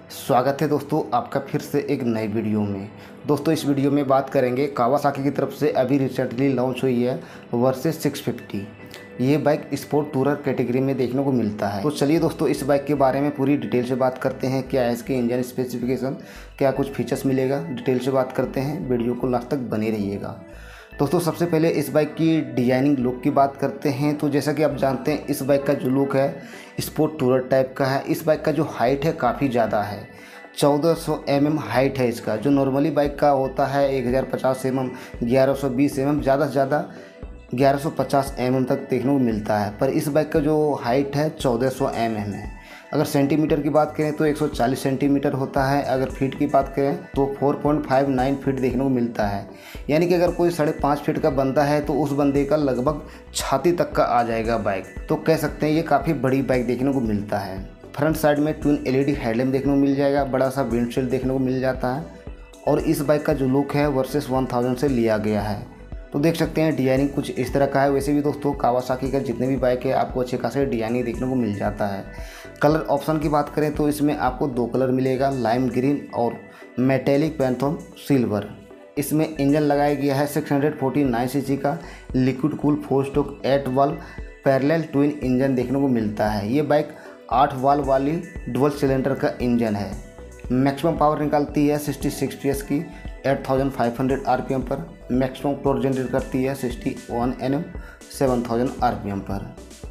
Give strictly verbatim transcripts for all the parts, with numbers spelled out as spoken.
स्वागत है दोस्तों आपका फिर से एक नई वीडियो में। दोस्तों इस वीडियो में बात करेंगे कावासाकी की तरफ से अभी रिसेंटली लॉन्च हुई है वर्सेस सिक्स फिफ्टी। ये बाइक स्पोर्ट टूरर कैटेगरी में देखने को मिलता है। तो चलिए दोस्तों इस बाइक के बारे में पूरी डिटेल से बात करते हैं। क्या है इसके इंजन स्पेसिफिकेशन, क्या कुछ फीचर्स मिलेगा, डिटेल से बात करते हैं। वीडियो को लास्ट तक बने रहिएगा। दोस्तों सबसे पहले इस बाइक की डिजाइनिंग लुक की बात करते हैं। तो जैसा कि आप जानते हैं इस बाइक का जो लुक है स्पोर्ट टूरर टाइप का है। इस बाइक का जो हाइट है काफ़ी ज़्यादा है, चौदह सौ एम एम हाइट है इसका। जो नॉर्मली बाइक का होता है एक हज़ार पचास एम एम, ग्यारह सौ बीस एम एम, ज़्यादा से ज़्यादा ग्यारह सौ पचास एम एम तक देखने को मिलता है। पर इस बाइक का जो हाइट है चौदह सौ एम एम है। अगर सेंटीमीटर की बात करें तो एक सौ चालीस सेंटीमीटर होता है। अगर फीट की बात करें तो चार पॉइंट पाँच नौ फीट देखने को मिलता है। यानी कि अगर कोई साढ़े पाँच फीट का बंदा है तो उस बंदे का लगभग छाती तक का आ जाएगा बाइक। तो कह सकते हैं ये काफ़ी बड़ी बाइक देखने को मिलता है। फ्रंट साइड में ट्विन एलईडी हेडलैम्प देखने को मिल जाएगा, बड़ा सा विंडशील्ड देखने को मिल जाता है। और इस बाइक का जो लुक है वर्सेस वन थाउजेंड से लिया गया है। तो देख सकते हैं डिजाइनिंग कुछ इस तरह का है। वैसे भी दोस्तों कावासाकी का जितने भी बाइक है आपको अच्छे खासे डिजाइनिंग देखने को मिल जाता है। कलर ऑप्शन की बात करें तो इसमें आपको दो कलर मिलेगा, लाइम ग्रीन और मेटेलिक पैंथोन सिल्वर। इसमें इंजन लगाया गया है छह सौ उनचास सीसी का liquid cool four stroke eight valve parallel twin engine देखने को मिलता है। ये बाइक आठ वाल्व वाली डुअल सिलेंडर का इंजन है। मैक्सिमम पावर निकालती है छियासठ पीएस की आठ हज़ार पाँच सौ आरपीएम पर। मैक्सिमम टॉर्क जनरेट करती है इकसठ एनएम सात हज़ार आरपीएम पर।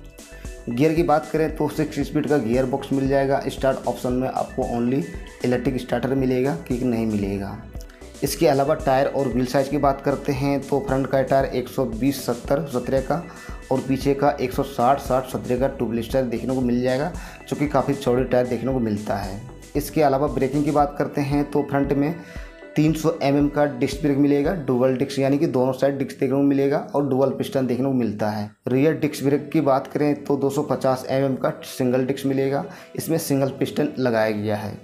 गियर की बात करें तो सिक्स स्पीड का गियर बॉक्स मिल जाएगा। स्टार्ट ऑप्शन में आपको ओनली इलेक्ट्रिक स्टार्टर मिलेगा, किक नहीं मिलेगा। इसके अलावा टायर और व्हील साइज़ की बात करते हैं तो फ्रंट का टायर एक सौ बीस सत्तर सत्रह का और पीछे का एक सौ साठ साठ सत्रह का ट्यूबलेस टायर देखने को मिल जाएगा, जो कि काफ़ी चौड़े टायर देखने को मिलता है। इसके अलावा ब्रेकिंग की बात करते हैं तो फ्रंट में तीन सौ एम एम का डिस्क ब्रेक मिलेगा, डुअल डिस्क यानी कि दोनों साइड डिस्क देखने को मिलेगा और डुअल पिस्टन देखने को मिलता है। रियर डिस्क ब्रेक की बात करें तो दो सौ पचास एम एम का सिंगल डिस्क मिलेगा। इसमें सिंगल पिस्टन लगाया गया है।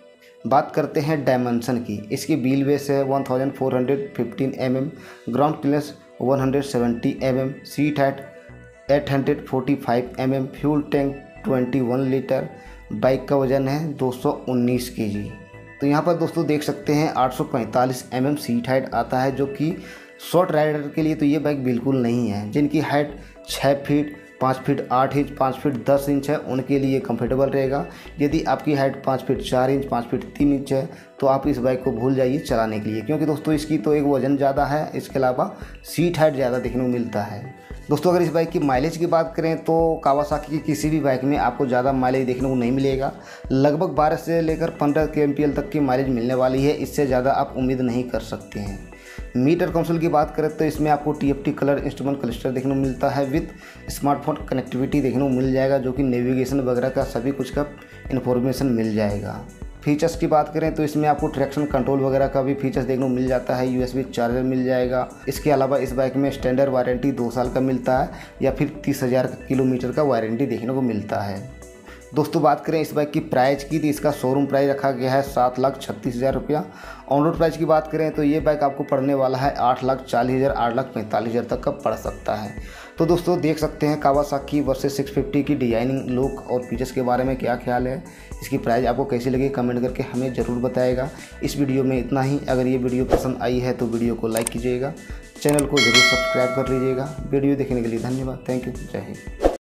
बात करते हैं डायमेंशन की। इसकी व्हील बेस है चौदह सौ पंद्रह एम एम, ग्राउंड क्लियरेंस एक सौ सत्तर एम एम, सीट हाइट आठ सौ पैंतालीस एम एम, फ्यूल टैंक इक्कीस लीटर। बाइक का वजन है दो सौ उन्नीस केजी। तो यहाँ पर दोस्तों देख सकते हैं आठ सौ पैंतालीस एम एम सीट हाइट आता है, जो कि शॉर्ट राइडर के लिए तो ये बाइक बिल्कुल नहीं है। जिनकी हाइट छः फीट पाँच फीट आठ इंच पाँच फीट दस इंच है उनके लिए कंफर्टेबल रहेगा। यदि आपकी हाइट पाँच फीट चार इंच पाँच फीट तीन इंच है तो आप इस बाइक को भूल जाइए चलाने के लिए, क्योंकि दोस्तों इसकी तो एक वजन ज़्यादा है, इसके अलावा सीट हाइट ज़्यादा देखने को मिलता है। दोस्तों अगर इस बाइक की माइलेज की बात करें तो कावासाकी की किसी भी बाइक में आपको ज़्यादा माइलेज देखने को नहीं मिलेगा। लगभग बारह से लेकर पंद्रह के एम पी एल तक की माइलेज मिलने वाली है। इससे ज़्यादा आप उम्मीद नहीं कर सकते हैं। मीटर कंसोल की बात करें तो इसमें आपको T F T colour instrument cluster देखने को मिलता है विथ स्मार्टफोन कनेक्टिविटी देखने को मिल जाएगा, जो कि नेविगेशन वगैरह का सभी कुछ का इन्फॉर्मेशन मिल जाएगा। फीचर्स की बात करें तो इसमें आपको ट्रैक्शन कंट्रोल वगैरह का भी फीचर्स देखने को मिल जाता है। यूएसबी चार्जर मिल जाएगा। इसके अलावा इस बाइक में स्टैंडर्ड वारंटी दो साल का मिलता है या फिर तीस हज़ार किलोमीटर का वारंटी देखने को मिलता है। दोस्तों बात करें इस बाइक की प्राइस की तो इसका शोरूम प्राइस रखा गया है सात लाख छत्तीस हज़ार रुपया। ऑन रोड प्राइस की बात करें तो ये बाइक आपको पड़ने वाला है आठ लाख चालीस हज़ार आठ लाख पैंतालीस हज़ार तक का पड़ सकता है। तो दोस्तों देख सकते हैं कावासाकी वर्सेस सिक्स फिफ्टी की डिजाइनिंग लुक और फीचर्स के बारे में क्या ख्याल है। इसकी प्राइस आपको कैसी लगी कमेंट करके हमें ज़रूर बताएगा। इस वीडियो में इतना ही। अगर ये वीडियो पसंद आई है तो वीडियो को लाइक कीजिएगा, चैनल को ज़रूर सब्सक्राइब कर लीजिएगा। वीडियो देखने के लिए धन्यवाद। Thank you. जय हिंद।